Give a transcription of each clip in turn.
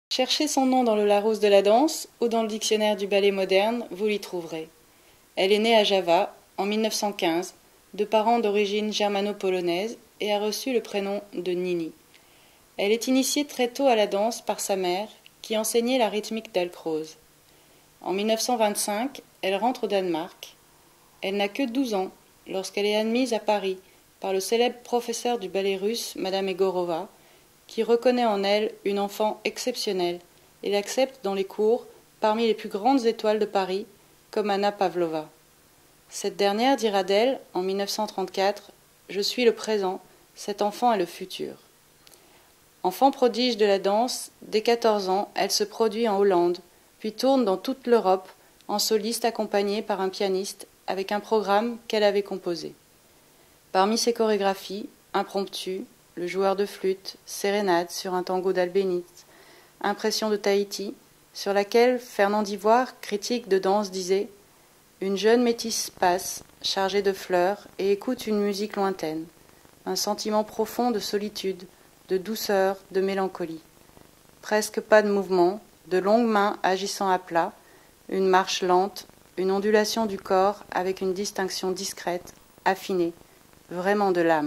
Cherchez son nom dans le Larousse de la danse ou dans le dictionnaire du ballet moderne, vous l'y trouverez. Elle est née à Java en 1915, de parents d'origine germano-polonaise et a reçu le prénom de Nini. Elle est initiée très tôt à la danse par sa mère, qui enseignait la rythmique d'Alcroze. En 1925, elle rentre au Danemark. Elle n'a que 12 ans lorsqu'elle est admise à Paris par le célèbre professeur du ballet russe, Madame Egorova, qui reconnaît en elle une enfant exceptionnelle et l'accepte dans les cours parmi les plus grandes étoiles de Paris, comme Anna Pavlova. Cette dernière dira d'elle, en 1934, « Je suis le présent, cet enfant est le futur ». Enfant prodige de la danse, dès 14 ans, elle se produit en Hollande, puis tourne dans toute l'Europe en soliste accompagnée par un pianiste avec un programme qu'elle avait composé. Parmi ses chorégraphies, Impromptu, Le joueur de flûte, Sérénade sur un tango d'Albéniz, Impression de Tahiti, sur laquelle Fernand d'Ivoire, critique de danse, disait « Une jeune métisse passe, chargée de fleurs, et écoute une musique lointaine, un sentiment profond de solitude, de douceur, de mélancolie. Presque pas de mouvement, de longues mains agissant à plat, une marche lente, une ondulation du corps avec une distinction discrète, affinée, vraiment de l'âme. »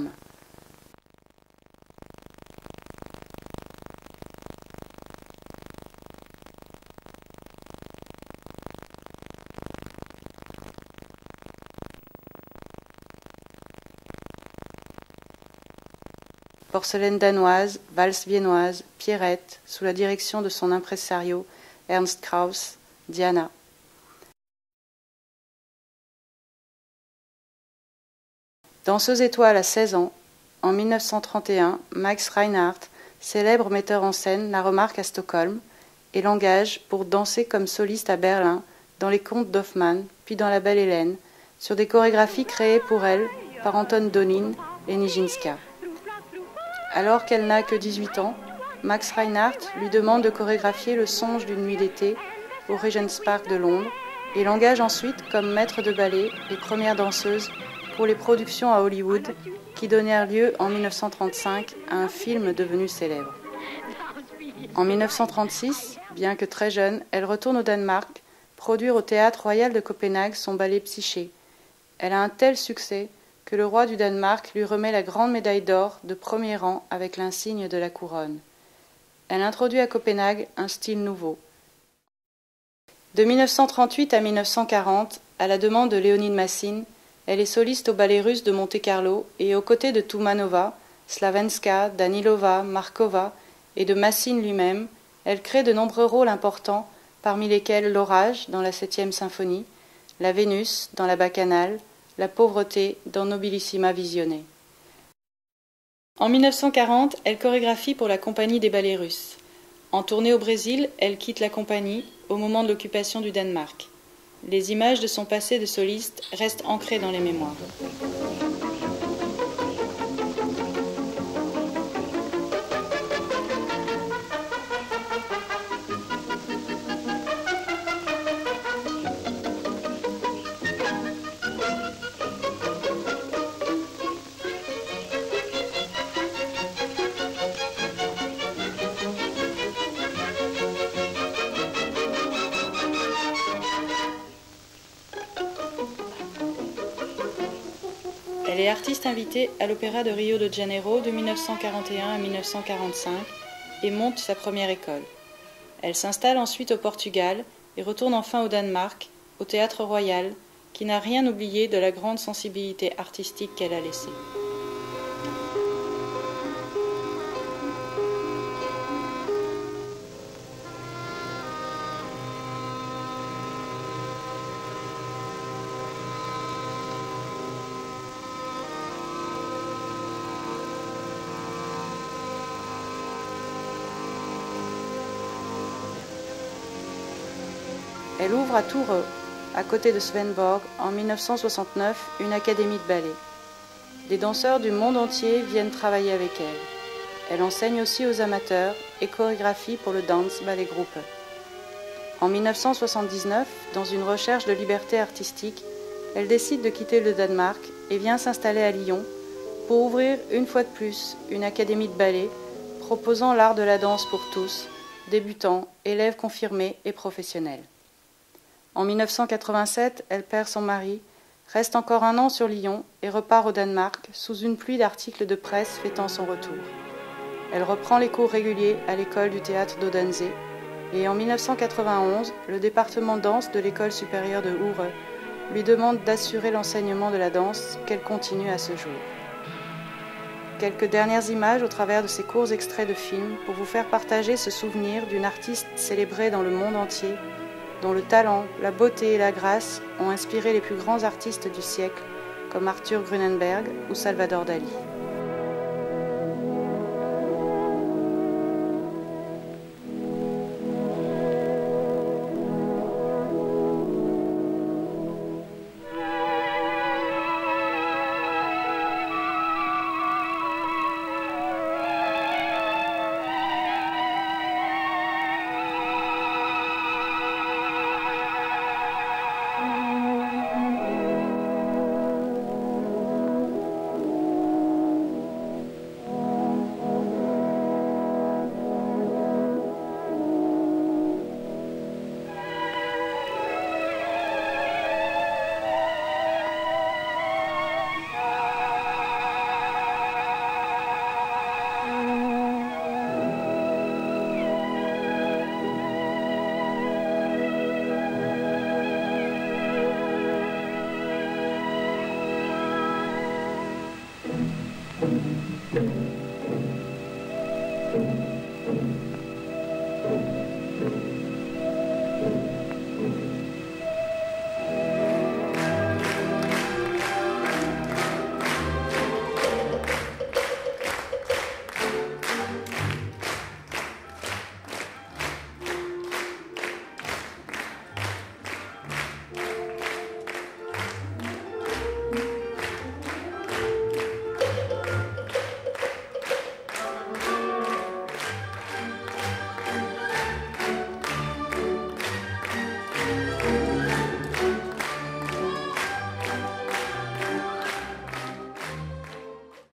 Porcelaine danoise, valse viennoise, Pierrette, sous la direction de son impresario Ernst Krauss, Diana. Danseuse étoile à 16 ans, en 1931, Max Reinhardt, célèbre metteur en scène, la remarque à Stockholm et l'engage pour danser comme soliste à Berlin, dans les contes d'Hoffmann, puis dans la Belle Hélène, sur des chorégraphies créées pour elle par Anton Donin et Nijinská. Alors qu'elle n'a que 18 ans, Max Reinhardt lui demande de chorégraphier le songe d'une nuit d'été au Regent's Park de Londres et l'engage ensuite comme maître de ballet et première danseuse pour les productions à Hollywood qui donnèrent lieu en 1935 à un film devenu célèbre. En 1936, bien que très jeune, elle retourne au Danemark produire au Théâtre Royal de Copenhague son ballet Psyché. Elle a un tel succès que le roi du Danemark lui remet la grande médaille d'or de premier rang avec l'insigne de la couronne. Elle introduit à Copenhague un style nouveau. De 1938 à 1940, à la demande de Léonid Massine, elle est soliste au Ballet russe de Monte-Carlo et aux côtés de Toumanova, Slavenska, Danilova, Markova et de Massine lui-même, elle crée de nombreux rôles importants, parmi lesquels l'Orage dans la 7e symphonie, la Vénus dans la Bacchanale, la pauvreté dans Nobilissima Visione. En 1940, elle chorégraphie pour la Compagnie des ballets russes. En tournée au Brésil, elle quitte la compagnie au moment de l'occupation du Danemark. Les images de son passé de soliste restent ancrées dans les mémoires. Elle est artiste invitée à l'Opéra de Rio de Janeiro de 1941 à 1945 et monte sa première école. Elle s'installe ensuite au Portugal et retourne enfin au Danemark, au Théâtre Royal, qui n'a rien oublié de la grande sensibilité artistique qu'elle a laissée. Elle ouvre à Toureux, à côté de Svendborg, en 1969, une académie de ballet. Des danseurs du monde entier viennent travailler avec elle. Elle enseigne aussi aux amateurs et chorégraphie pour le Dance Ballet Group. En 1979, dans une recherche de liberté artistique, elle décide de quitter le Danemark et vient s'installer à Lyon pour ouvrir une fois de plus une académie de ballet proposant l'art de la danse pour tous, débutants, élèves confirmés et professionnels. En 1987, elle perd son mari, reste encore 1 an sur Lyon et repart au Danemark sous une pluie d'articles de presse fêtant son retour. Elle reprend les cours réguliers à l'école du théâtre d'Odense et en 1991, le département danse de l'école supérieure de Oure lui demande d'assurer l'enseignement de la danse qu'elle continue à ce jour. Quelques dernières images au travers de ces courts extraits de films pour vous faire partager ce souvenir d'une artiste célébrée dans le monde entier, dont le talent, la beauté et la grâce ont inspiré les plus grands artistes du siècle, comme Arthur Grunenberg ou Salvador Dali.